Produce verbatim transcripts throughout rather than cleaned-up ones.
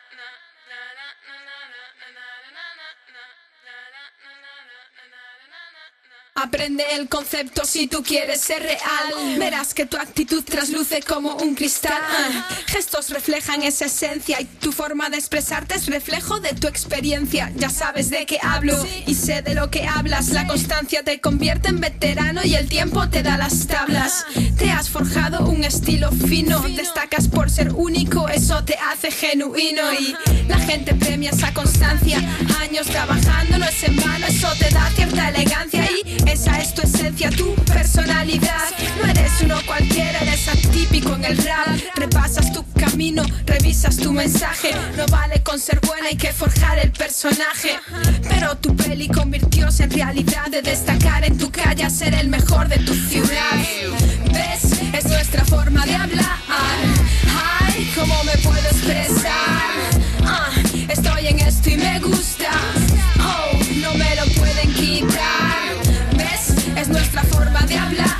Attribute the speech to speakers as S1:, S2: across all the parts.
S1: Aprende el concepto si tú quieres ser real. Verás que tu actitud trasluce como un cristal. Gestos reflejan esa esencia y tu forma de expresarte es reflejo de tu experiencia. Ya sabes de qué hablo y sé de lo que hablas. La constancia te convierte en veterano y el tiempo te da las tablas. Te has forjado un estilo fino, destacas por ser único, eso te hace genuino. Y la gente premia esa constancia. Años trabajando no es en vano, eso te da cierta elegancia. Y esa es tu esencia, tu personalidad. No eres uno cualquiera, eres atípico en el rap. Repasas tu camino, revisas tu mensaje. No vale con ser buena, hay que forjar el personaje. Pero tu peli convirtióse en realidad, de destacar en tu calle a ser el mejor de tu ciudad. ¿Ves? Es nuestra forma de hablar. Ay, ¿cómo me puedo expresar? Uh, estoy en esto y me gusta. Oh, no me lo pueden quitar. Es nuestra forma de hablar.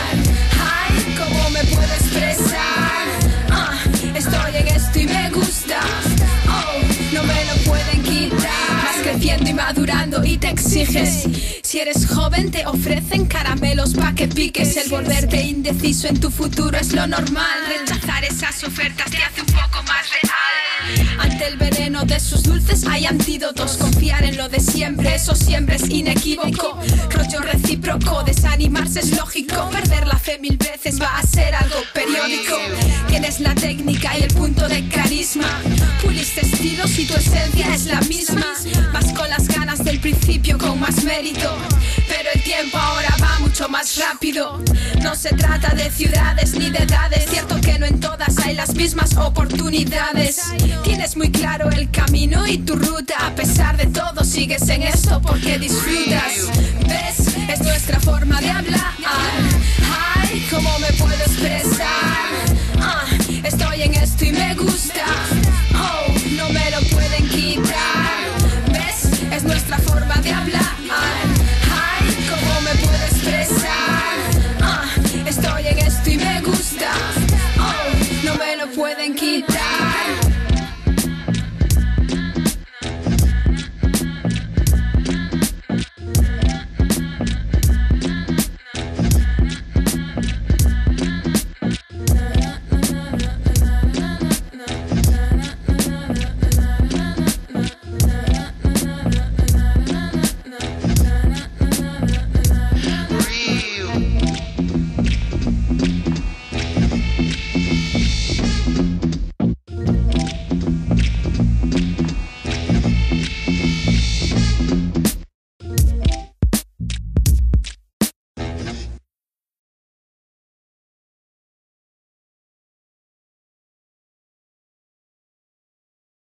S1: Ay, ¿cómo me puedo expresar? Uh, estoy en esto y me gusta. Oh, no me lo pueden quitar. Vas creciendo y madurando y te exiges. Si eres joven te ofrecen caramelos pa' que piques. El volverte indeciso en tu futuro es lo normal. Rechazar esas ofertas te hace un poco más real. Ante el veneno de sus dulces hay antídotos. Confiar en lo de siempre, eso siempre es inequívoco. Rollo recíproco, desanimarse es lógico. Perder la fe mil veces va a ser algo periódico. Tienes la técnica y el punto de carisma. Puliste estilos y tu esencia es la misma. Vas con las ganas del principio con más mérito. Pero el tiempo ahora va mucho más rápido. No se trata de ciudades ni de edades. Cierto que no en todas hay las mismas oportunidades. Tienes muy claro el camino y tu ruta. A pesar de todo sigues en esto porque disfrutas. ¿Ves? Es nuestra forma de hablar.